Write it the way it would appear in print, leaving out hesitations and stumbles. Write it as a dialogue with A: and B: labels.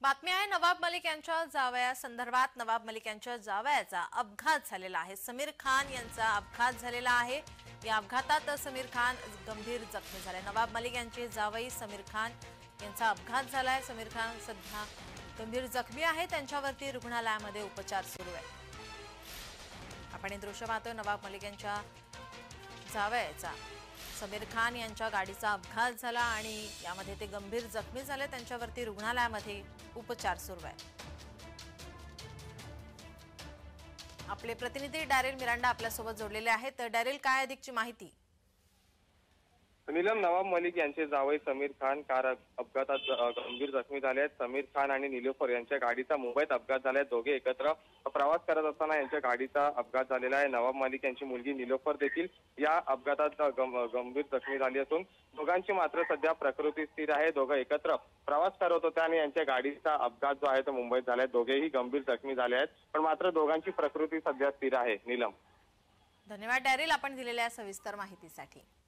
A: बातमी आहे नवाब मलिक यांच्या जावयासंदर्भात। नवाब मलिक यांच्या जावयाचा अपघात झालेला आहे। समीर खान यांचा अपघात झालेला आहे। या अपघातात समीर खान गंभीर जखमी झाले। नवाब मलिक यांचे जावई समीर खान यांचा अपघात झालाय। समीर खान सध्या गंभीर जखमी आहे, त्यांच्यावरती रुग्णालयामध्ये उपचार सुरू आहे। आपण हे दृश्य पाहतोय। नवाब मलिक यांच्या जावयाचा समीर खान यांच्या गाडीचा अपघात झाला आणि यामध्ये ते गंभीर जखमी झाले, त्यांच्यावरती रुग्णालयामध्ये उपचार सुरू आहे। आपले प्रतिनिधी डॅरेल मिरांडा आपल्यासोबत जोडलेले आहेत। तर डॅरेल, काय अधिकची माहिती?
B: नीलम, नवाब मलिक यांचे जावई समीर खान कार अपघातात गंभीर जखमी झाले आहेत। समीर खान आणि निलोफर यांच्या गाडीचा मुंबईत अपघात झालाय। दोघे एकत्र प्रवास करत असताना यांच्या गाडीचा अपघात झालेला आहे। नवाब मलिक यांची मुलगी निलोफर देखील या अपघातात गंभीर जखमी झाली असून दोघांची मात्र सध्या प्रकृती स्थिर आहे। दोघं एकत्र प्रवास करत होते आणि यांच्या गाडीचा अपघात जो आहे तो मुंबईत झालाय। दोघेही गंभीर जखमी झाले आहेत, पण मात्र दोघांची प्रकृती सध्या स्थिर आहे। नीलम,
A: धन्यवाद डॅरेल, आपण दिलेल्या सविस्तर माहितीसाठी।